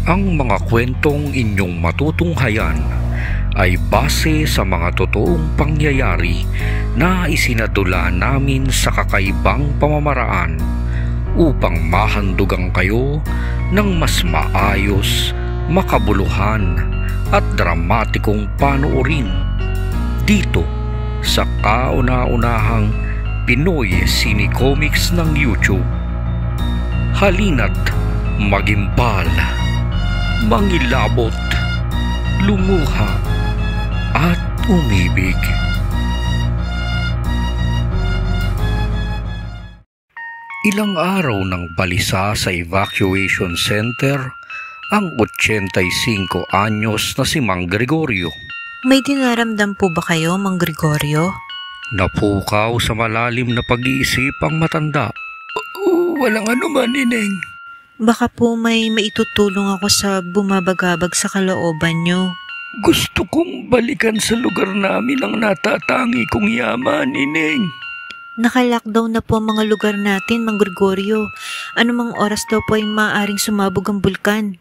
Ang mga kwentong inyong matutunghayan ay base sa mga totoong pangyayari na isinadula namin sa kakaibang pamamaraan upang mahandugan kayo ng mas maayos, makabuluhan at dramatikong panoorin dito sa kauna-unahang Pinoy Cinecomics ng YouTube. Halina't magimbal, mangilabot, lumuha at umibig. Ilang araw ng balisa sa evacuation center ang 85 anyos na si Mang Gregorio. May dinaramdam po ba kayo, Mang Gregorio? Napukaw sa malalim na pag-iisip ang matanda. Walang anuman, Nineng. Baka po may maitutulong ako sa bumabagabag sa kalooban nyo. Gusto kong balikan sa lugar namin ang natatangi kong yaman, Nineng. Naka-lockdown na po ang mga lugar natin, Mang Gregorio. Anumang oras daw po ay maaaring sumabog ang bulkan.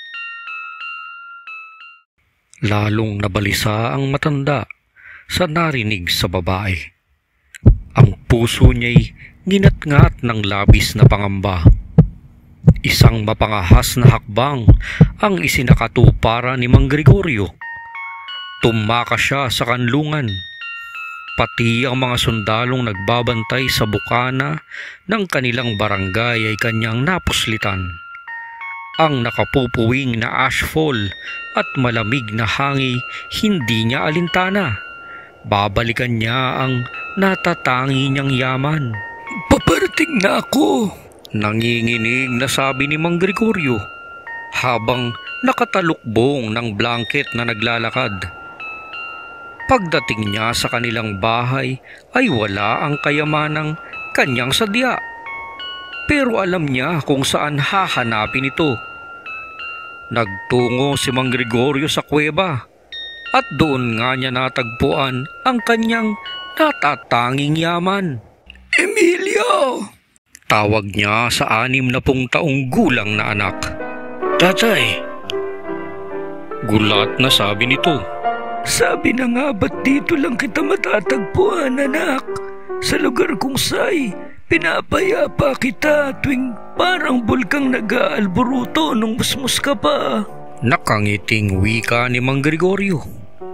Lalong nabalisa ang matanda sa narinig sa babae. Ang puso niya'y nginat-ngat ng labis na pangamba. Isang mapangahas na hakbang ang isinakatuparan ni Mang Gregorio. Tumaka siya sa kanlungan. Pati ang mga sundalong nagbabantay sa bukana ng kanilang barangay ay kanyang napuslitan. Ang nakapupuwing na ashfall at malamig na hangi hindi niya alintana. Babalikan niya ang natatangi niyang yaman. Paparating na ako, nanginginig na sabi ni Mang Gregorio habang nakatalukbong ng blanket na naglalakad. Pagdating niya sa kanilang bahay ay wala ang kayamanang kanyang sadya. Pero alam niya kung saan hahanapin ito. Nagtungo si Mang Gregorio sa kuweba at doon nga niya natagpuan ang kanyang natatanging yaman. Emilio! Tawag niya sa 60 taong gulang na anak. Tatay! Gulat na sabi nito. Sabi na nga ba't dito lang kita matatagpuan, anak? Sa lugar kong say, pinapayapa kita tuwing parang bulkang nag-aalburuto nung musmus ka pa. Nakangiting wika ni Mang Gregorio.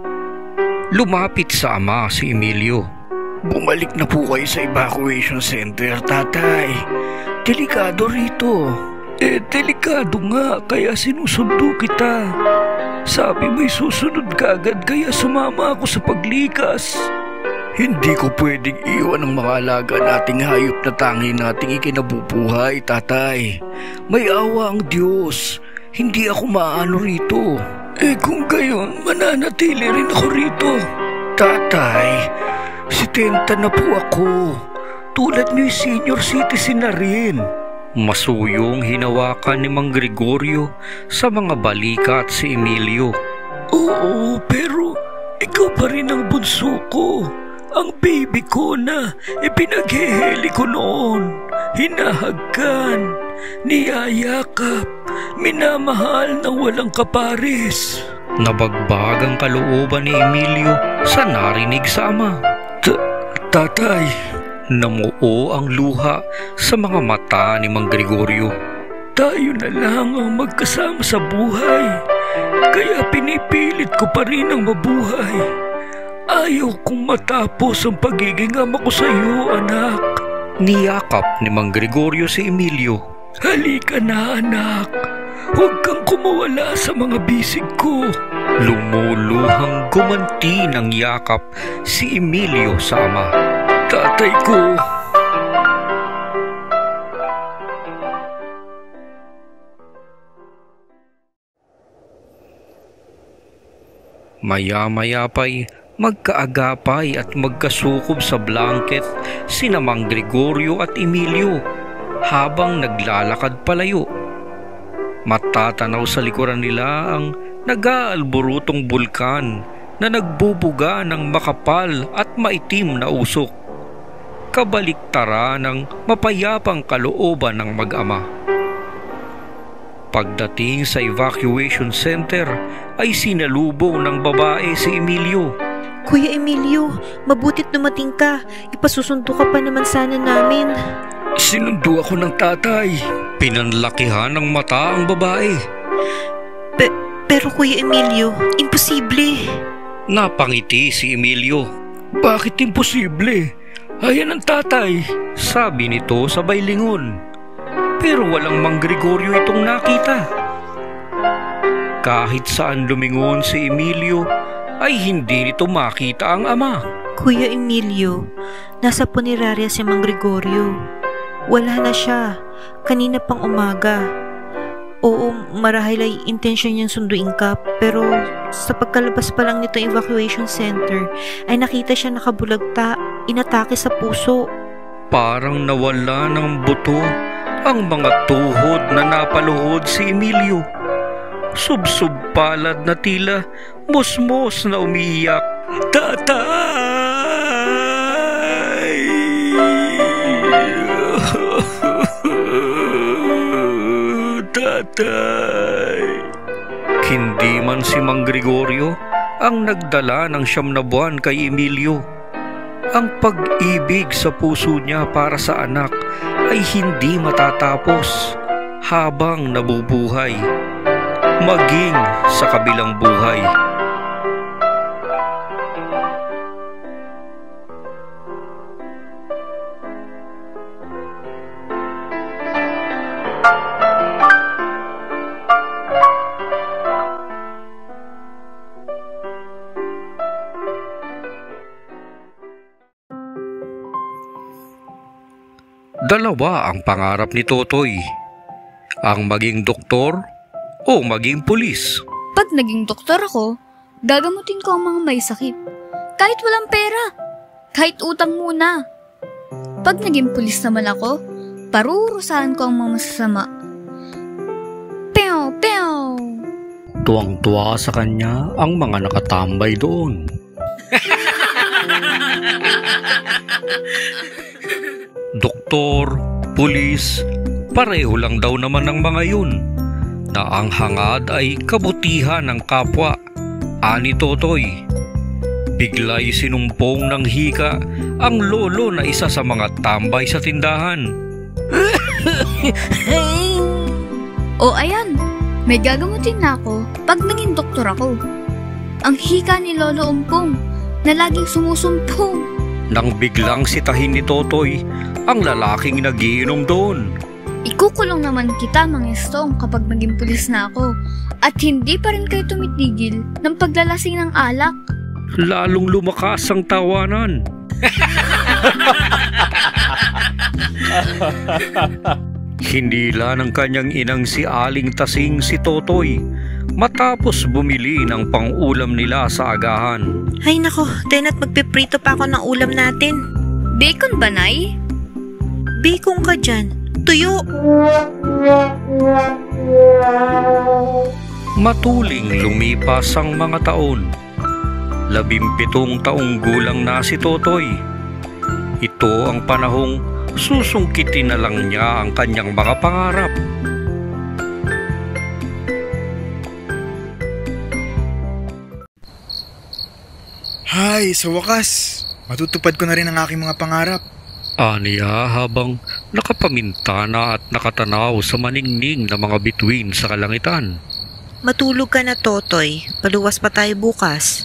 Lumapit sa ama si Emilio. Bumalik na po kayo sa evacuation center, tatay. Delikado rito. Delikado nga, kaya sinusundo kita. Sabi mo'y susunod ka agad, kaya sumama ako sa paglikas. Hindi ko pwedeng iwan ang mga alaga nating hayop na tangi nating ikinabubuhay, tatay. May awa ang Diyos. Hindi ako maano rito. Kung gayon, mananatili rin ako rito. Tatay, 70 na po ako. Tulad niyo'y senior citizen na rin. Masuyong hinawakan ni Mang Gregorio sa mga balikat si Emilio. Oo, pero ikaw pa rin ang bunso ko. Ang baby ko na ipinagheheli ko noon. Hinahagkan, niyayakap, minamahal ng walang kapares. Nabagbag ang kalooban ni Emilio sa narinig sa ama. Tatay, namuo ang luha sa mga mata ni Mang Gregorio. Tayo na lang ang magkasama sa buhay. Kaya pinipilit ko pa rin ang mabuhay. Ayaw kong matapos ang pagiging ama ko sa iyo, anak. Niyakap ni Mang Gregorio si Emilio. Halika na, anak. Huwag kang kumawala sa mga bisig ko. Lumuluhang gumanti ng yakap si Emilio sa ama. Tatay ko. Maya-maya pa'y magkaagapay at magkasukob sa blanket sina Mang Gregorio at Emilio habang naglalakad palayo. Matatanaw sa likuran nila ang nag-aalburutong bulkan na nagbubuga ng makapal at maitim na usok. Kabaliktara ng mapayapang kalooban ng mag-ama. Pagdating sa evacuation center ay sinalubong ng babae si Emilio. Kuya Emilio, mabutit dumating ka. Ipasusundo ka pa naman sana namin. Sinundo ako ng tatay. Pinanlakihan ng mata ang babae. Pero Kuya Emilio, imposible. Napangiti si Emilio. Bakit imposible? Ayan ang tatay. Sabi nito sabay lingon. Pero walang Mang Gregorio itong nakita. Kahit saan lumingon si Emilio, ay hindi nito makita ang ama. Kuya Emilio, nasa punerarya si Mang Gregorio. Wala na siya. Kanina pang umaga. Oo, marahil ay intensyon niyang sunduin ka, pero sa pagkalabas pa lang nito evacuation center, ay nakita siya nakabulagta, inatake sa puso. Parang nawala ng buto ang mga tuhod na napaluhod si Emilio. Subsub palad na tila musmos na umiiyak. Tatay! Tatay! Hindi man si Mang Gregorio ang nagdala ng 9 na buwan kay Emilio. Ang pag-ibig sa puso niya para sa anak ay hindi matatapos habang nabubuhay, maging sa kabilang buhay. Dalawa ang pangarap ni Totoy, ang maging doktor o maging pulis. Pag naging doktor ako, gagamutin ko ang mga may sakit. Kahit walang pera, kahit utang muna. Pag naging pulis naman ako, parurusahan ko ang mga masasama. Pew! Pew! Tuwang-tuwa sa kanya ang mga nakatambay doon. Doktor, pulis, pareho lang daw naman ng mga yun, na ang hangad ay kabutihan ng kapwa, ani Totoy. Bigla'y sinumpong ng hika ang lolo na isa sa mga tambay sa tindahan. O ayan, may gagamutin na ako pag naging doktor ako. Ang hika ni Lolo Umpong na laging sumusumpong. Nang biglang sitahin ni Totoy ang lalaking nagiinom doon. Ikukulong naman kita, Mang Estong, kapag naging pulis na ako. At hindi pa rin kayo tumitigil ng paglalasing ng alak. Lalong lumakas ang tawanan. Hindi lang ng kanyang inang si Aling Tasing si Totoy matapos bumili ng pang-ulam nila sa agahan. Ay nako, Tena't magpiprito pa ako ng ulam natin. Bacon ba, Nay? Bacon ka dyan. Tuyo. Matuling lumipas ang mga taon. 17 taong gulang na si Totoy. Ito ang panahong susungkitin na lang niya ang kanyang mga pangarap. Hay, sa wakas, matutupad ko na rin ang aking mga pangarap. Aniya habang nakapamintana at nakatanaw sa maningning na mga bituin sa kalangitan. Matulog ka na, Totoy. Paluwas pa tayo bukas.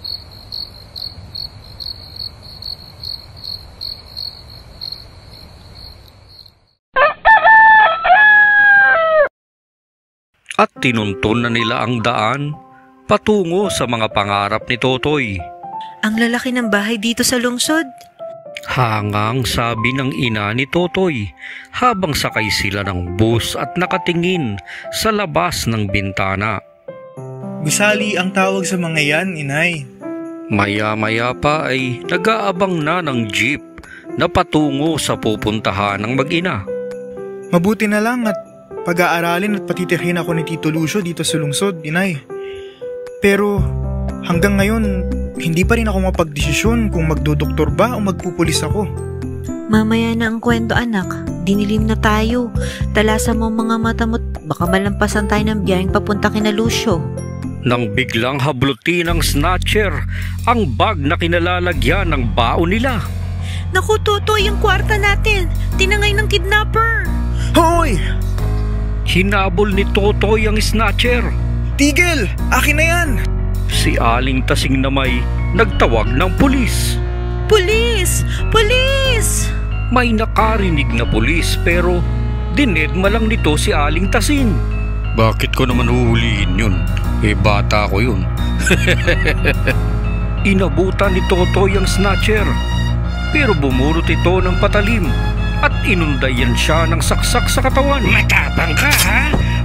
At tinunton na nila ang daan patungo sa mga pangarap ni Totoy. Ang lalaki ng bahay dito sa lungsod. Hangang sabi ng ina ni Totoy habang sakay sila ng bus at nakatingin sa labas ng bintana. Gusali ang tawag sa mga yan, inay. Maya-maya pa ay nag-aabang na ng jeep na patungo sa pupuntahan ng mag-ina. Mabuti na lang at pag-aaralin at patitirhin ako ni Tito Lucio dito sa lungsod, inay. Pero hanggang ngayon, hindi pa rin ako mapagdesisyon kung magdodoktor ba o magpupulis ako. Mamaya na ang kwento, anak. Dinilim na tayo. Talasan mo ang mga mata mo't baka malampasan tayo ng biyaheng papunta kina Lucio. Nang biglang hablutin ng snatcher ang bag na kinalalagyan ng baon nila. Naku, Totoy, yung kwarta natin. Tinangay ng kidnapper. Hoy! Hinabol ni Totoy ang snatcher. Tigil! Akin na yan! Si Aling Tasing na may nagtawag ng pulis. Pulis! Pulis! May nakarinig na pulis pero dinedma lang nito si Aling Tasing. Bakit ko naman huhulihin yun? Bata ko yun. Inabutan ni Totoy ang snatcher pero bumurot ito ng patalim at inundayan siya ng saksak sa katawan. Matapang ka, ha?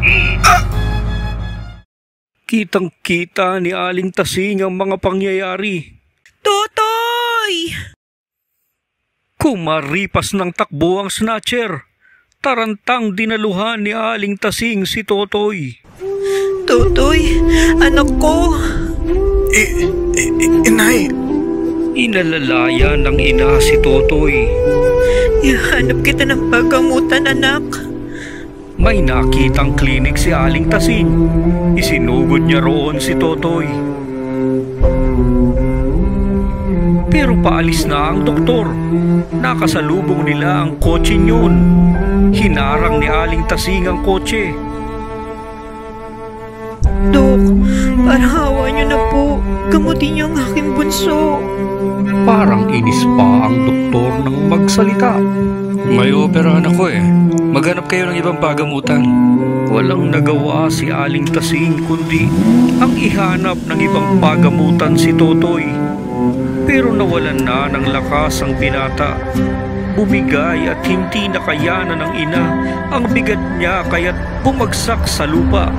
Kitang-kita ni Aling Tasing ang mga pangyayari. Totoy! Kumaripas ng takbo ang snatcher. Tarantang dinaluhan ni Aling Tasing si Totoy. Totoy, anak ko. Inay! Inalalaya ng ina si Totoy. Ihanap kita ng paggamutan, anak. May nakitang klinik si Aling Tasing. Isinugod niya roon si Totoy. Pero paalis na ang doktor. Nakasalubong nila ang kotse niyon. Hinarang ni Aling Tasing ang kotse. Dok, parang hawa niyo na po. Gamutin niyo ang aking bunso. Parang inis pa ang doktor nang magsalita. May operahan ako Maghanap kayo ng ibang pagamutan. Walang nagawa si Aling Tasing kundi ang ihanap ng ibang pagamutan si Totoy. Pero nawalan na ng lakas ang binata. Bumigay at hindi nakayanan ng ina ang bigat niya kaya't bumagsak sa lupa.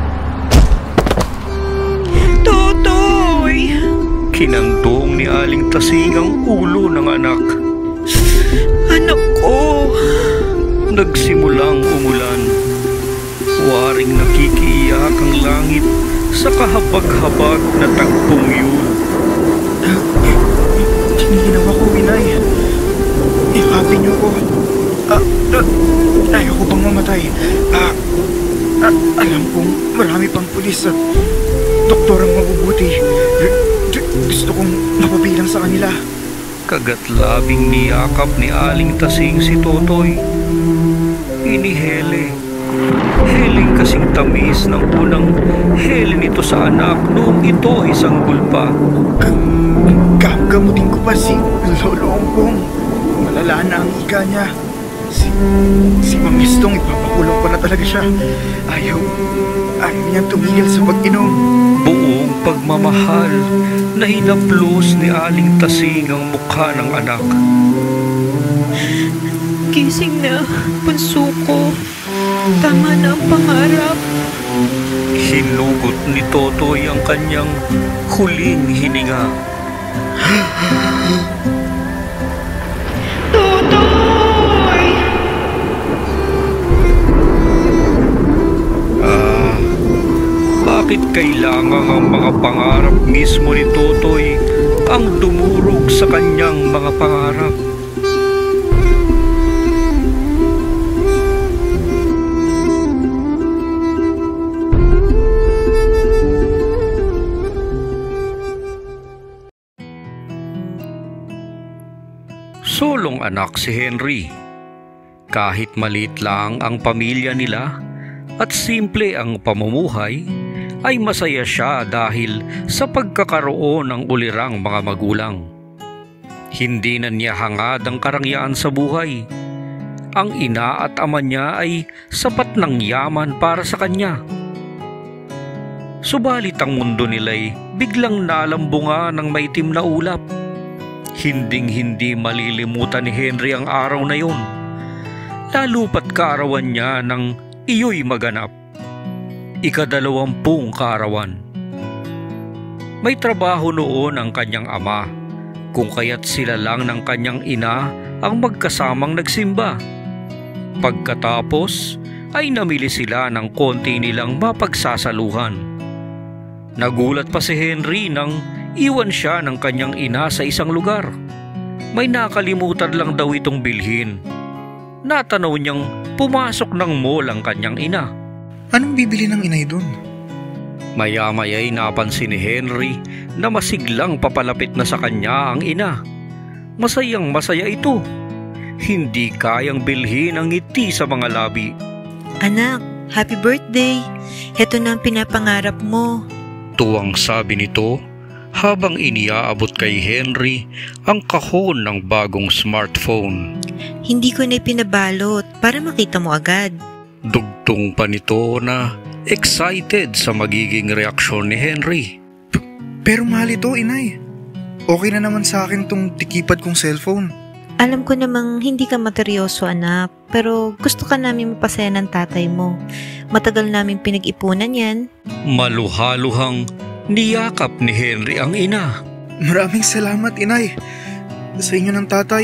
Totoy! Kinandong ni Aling Tasing ang ulo ng anak. Anak ko! Nagsimulang umulan. Waring nakikiiyak ang langit sa kahabag-habag na tagpong yun. Ginawa ko, Inay. Ihapi niyo ko. Ayaw ko bang mamatay? Alam kong marami pang pulis at doktor ang mabubuti. Gusto kong mapabilang sa kanila. Kagatlabing niyakap ni Aling Tasing si Totoy. Inihele. Heling kasing tamis ng unang hele nito sa anak noong ito isang gulpa. Gagamutin ko pa si Lolo Ongpong. Malala na ang ika niya. Si Mangistong ipapakulong ko na talaga siya. Ayaw niyang tumigil sa pag-inom. Buong pagmamahal na hinaplos ni Aling Tasing ang mukha ng anak. Gising na, bunso ko. Tama na ang pangarap. Hinugot ni Totoy ang kanyang huling hininga. Totoy! Bakit kailangan ang mga pangarap mismo ni Totoy ang dumurog sa kanyang mga pangarap? Solong anak si Henry. Kahit maliit lang ang pamilya nila at simple ang pamumuhay, ay masaya siya dahil sa pagkakaroon ng ulirang mga magulang. Hindi na niya hangad ang karangyaan sa buhay. Ang ina at ama niya ay sapat ng yaman para sa kanya. Subalit ang mundo nila'y biglang nalambungan ng maitim na ulap. Hinding-hindi malilimutan ni Henry ang araw na yon. Lalo pat kaarawan niya ng iyo'y maganap. 20 kaarawan. May trabaho noon ang kanyang ama, kung kaya't sila lang ng kanyang ina ang magkasamang nagsimba. Pagkatapos ay namili sila ng konti nilang mapagsasaluhan. Nagulat pa si Henry nang iwan siya ng kanyang ina sa isang lugar. may nakalimutan lang daw itong bilhin. Natanaw niyang pumasok ng mall ang kanyang ina. Anong bibili ng inay doon? Maya-maya'y napansin ni Henry na masiglang papalapit na sa kanya ang ina. Masayang masaya ito. Hindi kayang bilhin ang ngiti sa mga labi. Anak, happy birthday. Heto na ang pinapangarap mo. Tuwang sabi nito habang iniaabot kay Henry ang kahon ng bagong smartphone. Hindi ko na pinabalot para makita mo agad. Dugtong pa nito na excited sa magiging reaksyon ni Henry. Pero mahal ito, inay. Okay na naman sa akin tong tikipad kong cellphone. Alam ko namang hindi ka materyoso, anak, pero gusto ka namin mapasaya ng tatay mo. Matagal namin pinag-ipunan yan. Maluhaluhang niyakap ni Henry ang ina. Maraming salamat, inay. Sa inyo ng tatay.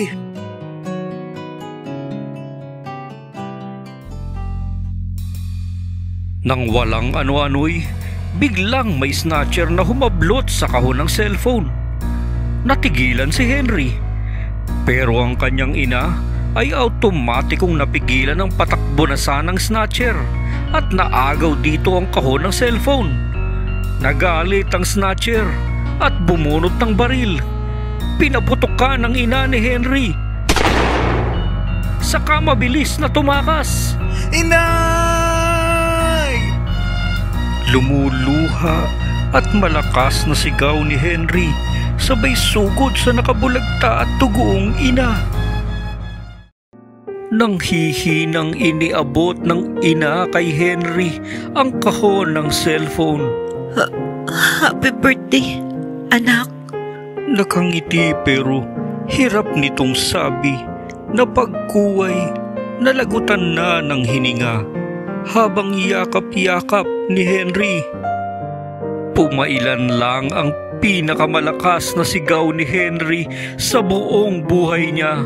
Nang walang ano-ano'y, biglang may snatcher na humablot sa kahon ng cellphone. Natigilan si Henry. Pero ang kanyang ina ay automatikong napigilan ng patakbo na sanang snatcher at naagaw dito ang kahon ng cellphone. Nagalit ang snatcher at bumunot ng baril. Pinaputokan ng ina ni Henry. Saka mabilis na tumakas. Inay! Lumuluha at malakas na sigaw ni Henry, sabay sugod sa nakabulagta at tugoong ina. Nang hihinang iniabot ng ina kay Henry ang kahon ng cellphone. Happy birthday, anak. Nakangiti pero hirap nitong sabi na pagkuway nalagutan na ng hininga habang yakap-yakap ni Henry. Pumailan lang ang pinakamalakas na sigaw ni Henry sa buong buhay niya.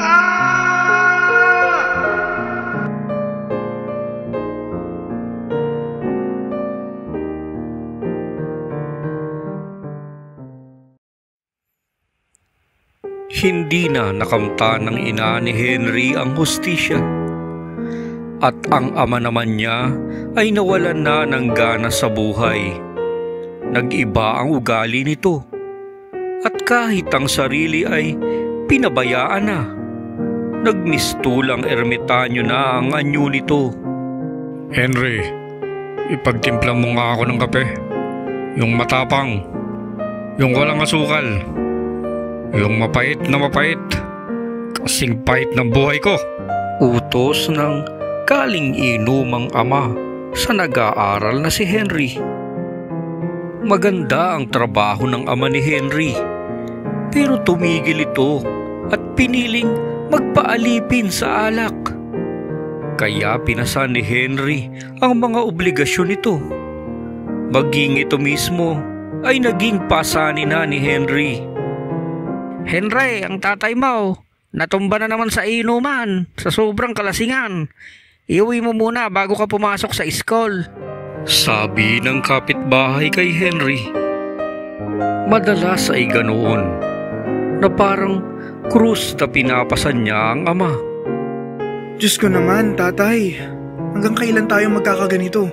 Hindi na nakamtan ng ina ni Henry ang hustisya. At ang ama naman niya ay nawalan na ng gana sa buhay. Nag-iba ang ugali nito. At kahit ang sarili ay pinabayaan na. Nagmistulang ermitanyo na ang anyo nito. Henry, ipagtimpla mo nga ako ng kape. Yung matapang. Yung walang asukal. Yung mapait na mapait. Kasing pait ng buhay ko. Utos ng galing inumang ama sa nag-aaral na si Henry. Maganda ang trabaho ng ama ni Henry, pero tumigil ito at piniling magpaalipin sa alak. Kaya pinasan ni Henry ang mga obligasyon nito. Maging ito mismo ay naging pasanin na ni Henry. Henry, ang tatay mo, natumba na naman sa inuman, sa sobrang kalasingan. Iuwi mo muna bago ka pumasok sa school. Sabi ng kapitbahay kay Henry. Madalas ay ganoon, na parang krus na pinapasan niya ang ama. Diyos ko naman, tatay. Hanggang kailan tayo magkakaganito?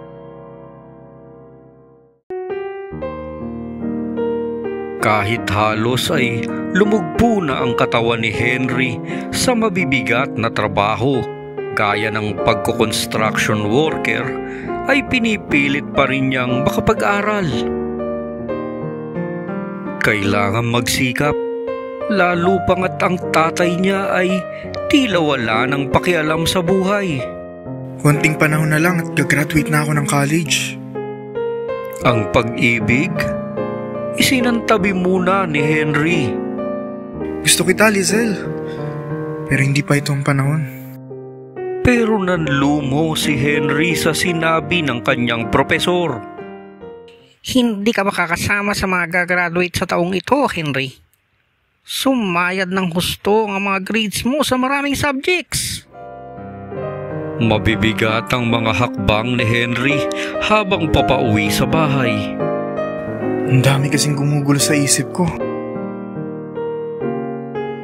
Kahit halos ay lumugpo na ang katawan ni Henry sa mabibigat na trabaho, gaya ng pagko-construction worker, ay pinipilit pa rin niyang makapag-aral. Kailangan magsikap, lalo pangat ang tatay niya ay tila wala ng pakialam sa buhay. Konting panahon na lang at gagraduate na ako ng college. Ang pag-ibig, isinantabi muna ni Henry. Gusto kita, Lizelle. Pero hindi pa ito ang panahon. Pero nanlumo si Henry sa sinabi ng kanyang propesor. Hindi ka makakasama sa mga gagraduate sa taong ito, Henry. Sumayad ng husto ang mga grades mo sa maraming subjects. Mabibigat ang mga hakbang ni Henry habang papauwi sa bahay. Ang dami kasing gumugulo sa isip ko.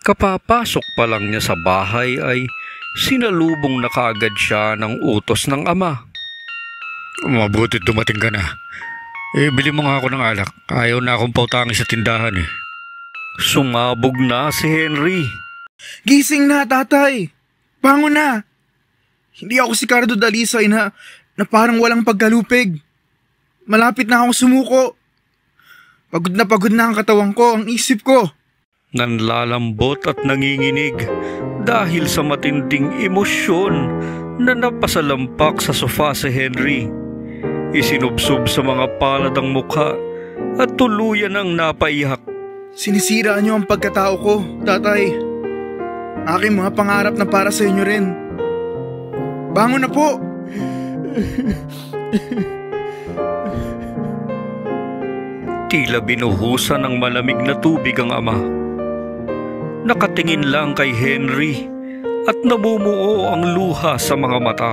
Kapapasok pa lang niya sa bahay ay sinalubong na kaagad siya ng utos ng ama. Mabuti dumating ka na. Bili mo nga ako ng alak. Ayaw na akong pautangin sa tindahan eh. Sumabog na si Henry. Gising na, tatay! Bangon na! Hindi ako si Cardo Dalisay na parang walang pagkalupig. Malapit na akong sumuko. Pagod na ang katawan ko, ang isip ko. Nanlalambot at nanginginig dahil sa matinding emosyon na napasalampak sa sofa si Henry. Isinubsob sa mga palad ang mukha at tuluyan ang napaiyak. Sinisira niyo ang pagkatao ko, tatay. Aking mga pangarap na para sa inyo rin. Bangon na po! Tila binuhusan ng malamig na tubig ang ama. Nakatingin lang kay Henry at namumuo ang luha sa mga mata.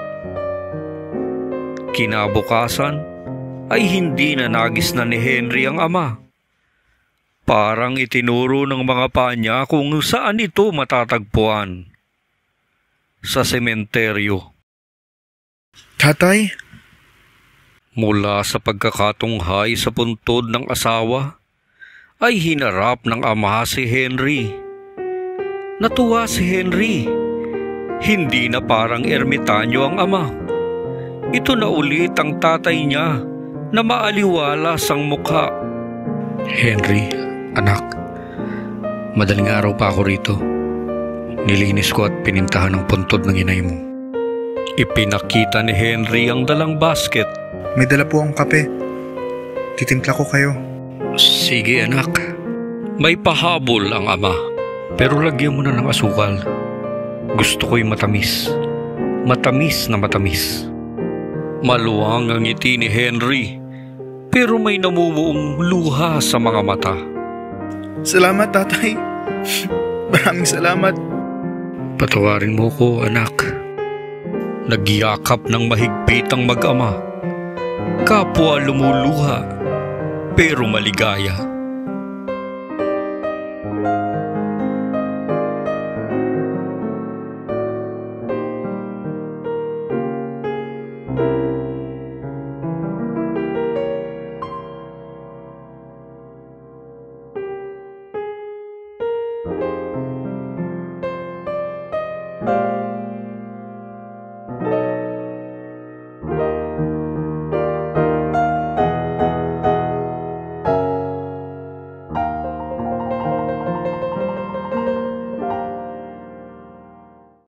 Kinabukasan ay hindi na nagisnan ni Henry ang ama. Parang itinuro ng mga paa niya kung saan ito matatagpuan. Sa sementeryo. Tatay? Mula sa pagkakatunghay sa puntod ng asawa, ay hinarap ng ama si Henry. Natuwa si Henry. Hindi na parang ermitanyo ang ama. Ito na ulit ang tatay niya na maaliwalas ang mukha. Henry, anak. Madaling araw pa ako rito. Nilinis ko at pinintahan ang puntod ng inay mo. Ipinakita ni Henry ang dalang basket. May dala po akong kape. Titimpla ko kayo. Sige, anak. May pahabol ang ama. Pero lagyan mo na ng asukal. Gusto ko'y matamis. Matamis na matamis. Maluwang ang ngiti ni Henry, pero may namumuong luha sa mga mata. Salamat, tatay. Maraming salamat. Patawarin mo ko, anak. Nagyakap ng mahigpit ang mag-ama. Kapwa lumuluha, pero maligaya.